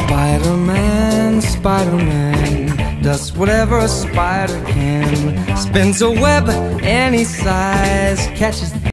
Spider-Man, Spider-Man does whatever a spider can. Spins a web any size, catches